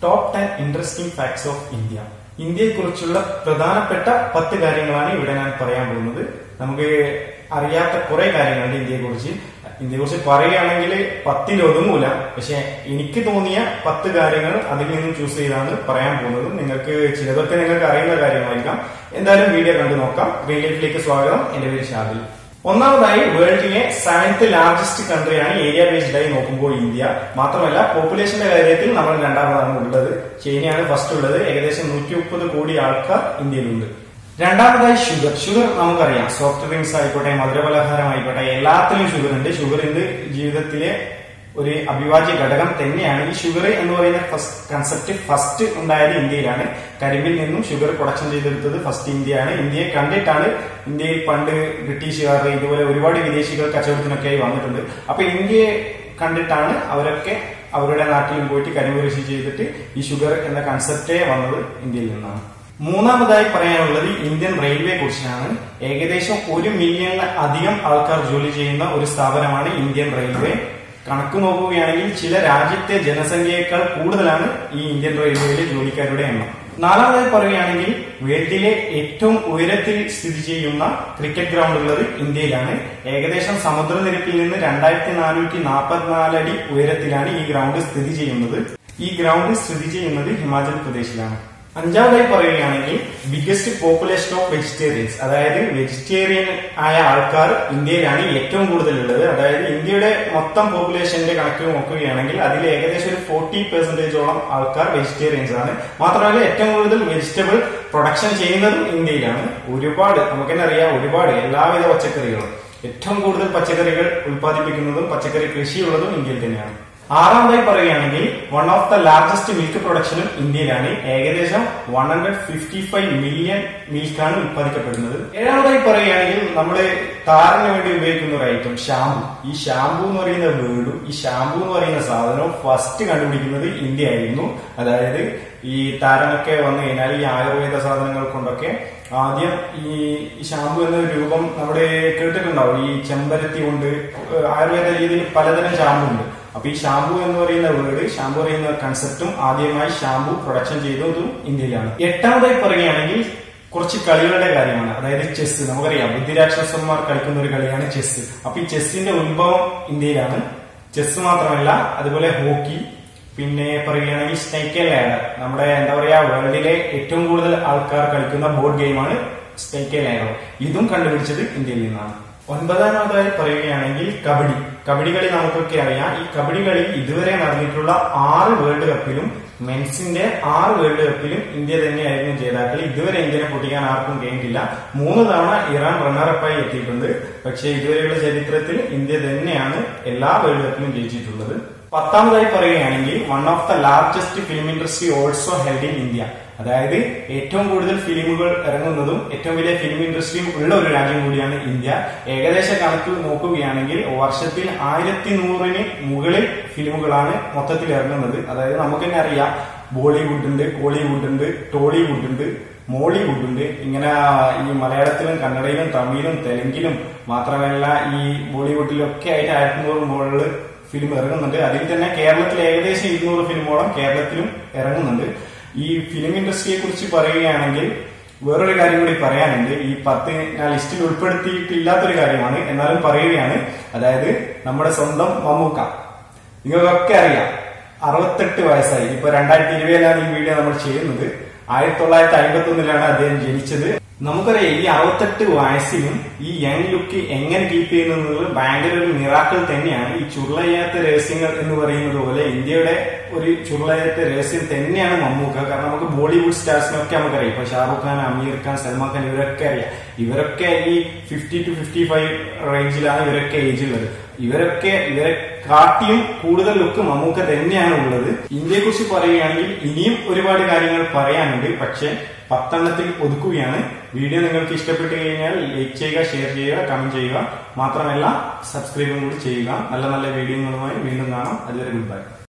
Top 10 interesting facts of India. ഇന്ത്യയെക്കുറിച്ചുള്ള പ്രധാനപ്പെട്ട 10 കാര്യങ്ങളാണ് ഇവിടെ ഞാൻ പറയാൻ പോകുന്നത്. നമുക്ക് അറിയാത്ത കുറെ കാര്യങ്ങളുണ്ട് ഇന്ത്യയെക്കുറിച്ച് പറയുകയാണെങ്കിൽ 10 ഒതുങ്ങൂല. പക്ഷെ എനിക്ക് തോന്നിയ 10 കാര്യങ്ങൾ അതിൽ നിന്നും ചൂസ് ചെയ്താണ് പറയാൻ പോകുന്നത്. ചിലതൊക്കെ നിങ്ങൾക്ക് അറിയുന്ന കാര്യമായിരിക്കാം. എന്തായാലും വീഡിയോ കണ്ടു നോക്കാം. റിയൽ ലൈഫിലേക്ക് സ്വാഗതം. എന്റെ പേര് ഷാബിൽ. ഒന്നാമതായി, വേൾഡിലെ 7th ലാർജസ്റ്റ് കൺട്രിയാണ് ഏരിയ ബേസ്ഡ് ആയി നോക്കുമ്പോൾ ഇന്ത്യ. മാത്രമല്ല, പോപ്പുലേഷന്റെ കാര്യത്തിൽ നമ്മൾ രണ്ടാമതാണ് ഉള്ളത്. ചൈനയാണ് ഫസ്റ്റ് ഉള്ളത്. ഏകദേശം 130 കോടി ആൾക്കാർ ഇന്ത്യയിലുണ്ട്. രണ്ടാമതായി, ഷുഗർ നമുക്കറിയാം. സോഫ്റ്റ് ഡ്രിങ്ക്സ് ആയിക്കോട്ടെ, മധുരപലഹാരം ആയിക്കോട്ടെ, എല്ലാത്തിലും ഷുഗർ ഉണ്ട്. ഷുഗർ ഇന്ന് ജീവിതത്തിലെ ഒരു അവിഭാജ്യ ഘടകം തന്നെയാണ്. ഈ ഷുഗർ എന്ന് പറയുന്ന കൺസെപ്റ്റ് ഫസ്റ്റ് ഉണ്ടായത് ഇന്ത്യയിലാണ്. കരിമ്പിൽ നിന്നും ഷുഗർ പ്രൊഡക്ഷൻ ചെയ്തെടുത്തത് ഫസ്റ്റ് ഇന്ത്യയാണ്. ഇന്ത്യയെ കണ്ടിട്ടാണ് ഇന്ത്യയിൽ പണ്ട് ബ്രിട്ടീഷുകാർ ഇതുപോലെ ഒരുപാട് വിദേശികൾ കച്ചവടത്തിനൊക്കെയായി വന്നിട്ടുണ്ട്. അപ്പൊ ഇന്ത്യയെ കണ്ടിട്ടാണ് അവരൊക്കെ അവരുടെ നാട്ടിലും പോയിട്ട് കരിമ്പ് കൃഷി ചെയ്തിട്ട് ഈ ഷുഗർ എന്ന കൺസെപ്റ്റേ വന്നത് ഇന്ത്യയിൽ നിന്നാണ്. മൂന്നാമതായി പറയാനുള്ളത് ഇന്ത്യൻ റെയിൽവേ കുറിച്ചാണ്. ഏകദേശം 1 മില്യണിലധികം ആൾക്കാർ ജോലി ചെയ്യുന്ന ഒരു സ്ഥാപനമാണ് ഇന്ത്യൻ റെയിൽവേ. കണക്ക് നോക്കുകയാണെങ്കിൽ ചില രാജ്യത്തെ ജനസംഖ്യയേക്കാൾ കൂടുതലാണ് ഈ ഇന്ത്യൻ റെയിൽവേയിലെ ജോലിക്കാരുടെ എണ്ണം. നാലാമതായി പറയുകയാണെങ്കിൽ വേൾഡിലെ ഏറ്റവും ഉയരത്തിൽ സ്ഥിതി ചെയ്യുന്ന ക്രിക്കറ്റ് ഗ്രൗണ്ട് ഉള്ളത് ഇന്ത്യയിലാണ്. ഏകദേശം സമുദ്രനിരപ്പിൽ നിന്ന് 2444 അടി ഉയരത്തിലാണ് ഈ ഗ്രൗണ്ട് സ്ഥിതി ചെയ്യുന്നത്. ഈ ഗ്രൗണ്ട് സ്ഥിതി ചെയ്യുന്നത് ഹിമാചൽ പ്രദേശിലാണ്. അഞ്ചാമതായി പറയുകയാണെങ്കിൽ ബിഗസ്റ്റ് പോപ്പുലേഷൻ ഓഫ് വെജിറ്റേറിയൻസ്, അതായത് വെജിറ്റേറിയൻ ആയ ആൾക്കാർ ഇന്ത്യയിലാണ് ഏറ്റവും കൂടുതൽ ഉള്ളത്. അതായത് ഇന്ത്യയുടെ മൊത്തം പോപ്പുലേഷന്റെ കണക്ക് നോക്കുകയാണെങ്കിൽ അതിൽ ഏകദേശം ഒരു 40% ആൾക്കാർ വെജിറ്റേറിയൻസ് ആണ്. മാത്രമല്ല, ഏറ്റവും കൂടുതൽ വെജിറ്റബിൾ പ്രൊഡക്ഷൻ ചെയ്യുന്നതും ഇന്ത്യയിലാണ്. നമുക്ക് തന്നെ അറിയാം, എല്ലാവിധ പച്ചക്കറികളും. ഏറ്റവും കൂടുതൽ പച്ചക്കറികൾ ഉൽപ്പാദിപ്പിക്കുന്നതും പച്ചക്കറി കൃഷിയുള്ളതും ഇന്ത്യയിൽ തന്നെയാണ്. ആറാമതായി പറയുകയാണെങ്കിൽ one of the largest milk പ്രൊഡക്ഷനും ഇന്ത്യയിലാണ്. ഏകദേശം 155 മില്യൺ മിൽക്കാണ് ഉൽപ്പാദിക്കപ്പെടുന്നത്. ഏഴാമതായി പറയുകയാണെങ്കിൽ നമ്മുടെ താരന് വേണ്ടി ഉപയോഗിക്കുന്ന ഒരു ഐറ്റം ഷാമ്പു. ഈ ഷാമ്പു എന്ന് പറയുന്ന വേർഡും ഈ ഷാമ്പു എന്ന് പറയുന്ന സാധനവും ഫസ്റ്റ് കണ്ടുപിടിക്കുന്നത് ഇന്ത്യ ആയിരുന്നു. അതായത് ഈ താരനൊക്കെ വന്നു കഴിഞ്ഞാൽ ഈ ആയുർവേദ സാധനങ്ങൾ കൊണ്ടൊക്കെ ആദ്യം ഈ ഷാമ്പു എന്ന രൂപം നമ്മുടെ കേട്ടിട്ടുണ്ടാവും. ഈ ചെമ്പരത്തി കൊണ്ട് ആയുർവേദ രീതിയിൽ പലതരം ഷാമ്പു ഉണ്ട്. അപ്പൊ ഈ ഷാമ്പു എന്ന് പറയുന്ന വേർഡ്, ഷാമ്പു പറയുന്ന കൺസെപ്റ്റും ആദ്യമായി ഷാമ്പു പ്രൊഡക്ഷൻ ചെയ്തതും ഇന്ത്യയിലാണ്. എട്ടാമതായി പറയുകയാണെങ്കിൽ കുറച്ച് കളികളുടെ കാര്യമാണ്. അതായത് ചെസ്. നമുക്കറിയാം, ബുദ്ധിരാക്ഷസന്മാർ കളിക്കുന്ന ഒരു കളിയാണ് ചെസ്. അപ്പൊ ഈ ചെസ്സിന്റെ ഉത്ഭവം ഇന്ത്യയിലാണ്. ചെസ് മാത്രമല്ല, അതുപോലെ ഹോക്കി, പിന്നെ പറയുകയാണെങ്കിൽ സ്നേക്ക് ആൻഡ് ലാഡർ. നമ്മുടെ വേൾഡിലെ ഏറ്റവും കൂടുതൽ ആൾക്കാർ കളിക്കുന്ന ബോർഡ് ഗെയിമാണ് സ്നേക്ക് ആൻഡ് ലാഡർ. ഇതും കണ്ടുപിടിച്ചത് ഇന്ത്യയിൽ നിന്നാണ്. ഒൻപതാമതായി പറയുകയാണെങ്കിൽ കബഡി കളി നമുക്കൊക്കെ അറിയാം. ഈ കബഡി കളി ഇതുവരെ നടന്നിട്ടുള്ള 6 വേൾഡ് കപ്പിലും മെൻസിന്റെ 6 വേൾഡ് കപ്പിലും ഇന്ത്യ തന്നെയായിരുന്നു ജേതാക്കൾ. ഇതുവരെ ഇന്ത്യനെ പൊട്ടിക്കാൻ ആർക്കും കഴിഞ്ഞിട്ടില്ല. 3 തവണ ഇറാൻ റണ്ണറപ്പായി എത്തിയിട്ടുണ്ട്. പക്ഷേ ഇതുവരെയുള്ള ചരിത്രത്തിൽ ഇന്ത്യ തന്നെയാണ് എല്ലാ വേൾഡ് കപ്പിലും ജയിച്ചിട്ടുള്ളത്. പത്താമതായി പറയുകയാണെങ്കിൽ one of the largest film industry also held in India. അതായത് ഏറ്റവും കൂടുതൽ ഫിലിമുകൾ ഇറങ്ങുന്നതും ഏറ്റവും വലിയ ഫിലിം ഇൻഡസ്ട്രിയും ഉള്ള ഒരു രാജ്യം കൂടിയാണ് ഇന്ത്യ. ഏകദേശ കണക്ക് നോക്കുകയാണെങ്കിൽ വർഷത്തിൽ 1100-ന് മുകളിൽ ഫിലിമുകളാണ് മൊത്തത്തിൽ ഇറങ്ങുന്നത്. അതായത് നമുക്ക് തന്നെ അറിയാം, ബോളിവുഡ് ഉണ്ട്, കോളിവുഡ് ഉണ്ട്, ടോളിവുഡ് ഉണ്ട്, മോളിവുഡ് ഉണ്ട്. ഇങ്ങനെ ഈ മലയാളത്തിലും കന്നഡയിലും തമിഴിലും തെലുങ്കിലും മാത്രമല്ല ഈ ബോളിവുഡിലൊക്കെ ആയിട്ട് 1100 മുകളിൽ ഫിലിം ഇറങ്ങുന്നുണ്ട്. അതിൽ തന്നെ കേരളത്തിൽ ഏകദേശം 200 ഫിലിമോളം കേരളത്തിലും ഇറങ്ങുന്നുണ്ട്. ഈ ഫിലിം ഇൻഡസ്ട്രിയെ കുറിച്ച് പറയുകയാണെങ്കിൽ വേറൊരു കാര്യം കൂടി പറയാനുണ്ട്. ഈ 10 ഞാൻ ലിസ്റ്റിൽ ഉൾപ്പെടുത്തിയിട്ടില്ലാത്തൊരു കാര്യമാണ്, എന്നാലും പറയുകയാണ്. അതായത് നമ്മുടെ സ്വന്തം മമ്മൂക്ക, നിങ്ങൾക്കൊക്കെ അറിയാം, 68 വയസ്സായി. ഇപ്പൊ 2020 ഈ വീഡിയോ നമ്മൾ ചെയ്യുന്നത്. 1951 അദ്ദേഹം ജനിച്ചത്. നമുക്കറിയാം, ഈ 68 വയസ്സിലും ഈ യങ് ലുക്ക് എങ്ങനെ കീപ്പ് ചെയ്യുന്നത് ഭയങ്കര ഒരു മിറാക്കിൾ തന്നെയാണ്. ഈ ചുരുളയ്യാത്ത രഹസ്യങ്ങൾ എന്ന് പറയുന്നത് പോലെ ഇന്ത്യയുടെ ഒരു ചുരുളയ്യാത്ത രഹസ്യം തന്നെയാണ് മമ്മൂക്ക. കാരണം നമുക്ക് ബോളിവുഡ് സ്റ്റാർസിനൊക്കെ നമുക്കറിയാം. ഇപ്പൊ ഷാറുഖ് ഖാൻ, അമീർ ഖാൻ, സൽമാൻ ഖാൻ, ഇവരൊക്കെ അറിയാം. ഇവരൊക്കെ ഈ 50 to 55 റേഞ്ചിലാണ് ഇവരൊക്കെ ഏജ് ഉള്ളത്. ഇവരെ കാട്ടിയും കൂടുതൽ ലുക്ക് മമ്മൂക്ക തന്നെയാണ് ഉള്ളത്. ഇന്ത്യയെ കുറിച്ച് പറയുകയാണെങ്കിൽ ഇനിയും ഒരുപാട് കാര്യങ്ങൾ പറയാനുണ്ട്. പക്ഷെ 10 എണ്ണത്തിൽ ഒതുക്കുകയാണ്. വീഡിയോ നിങ്ങൾക്ക് ഇഷ്ടപ്പെട്ടു കഴിഞ്ഞാൽ ലൈക്ക് ചെയ്യുക, ഷെയർ ചെയ്യുക, കമന്റ് ചെയ്യുക. മാത്രമല്ല സബ്സ്ക്രൈബും കൂടി ചെയ്യുക. നല്ല നല്ല വീഡിയോകളുമായി വീണ്ടും കാണാം. അതുവരെ ഗുഡ് ബൈ.